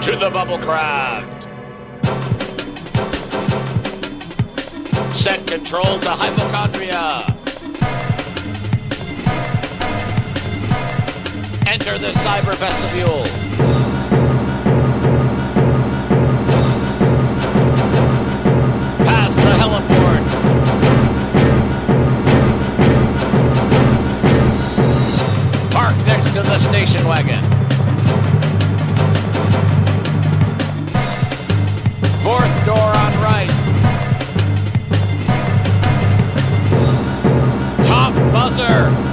to the bubble craft. Set control to hypochondria. Enter the cyber vestibule. Pass the heliport. Park next to the station wagon. Fourth door on right. Top buzzer.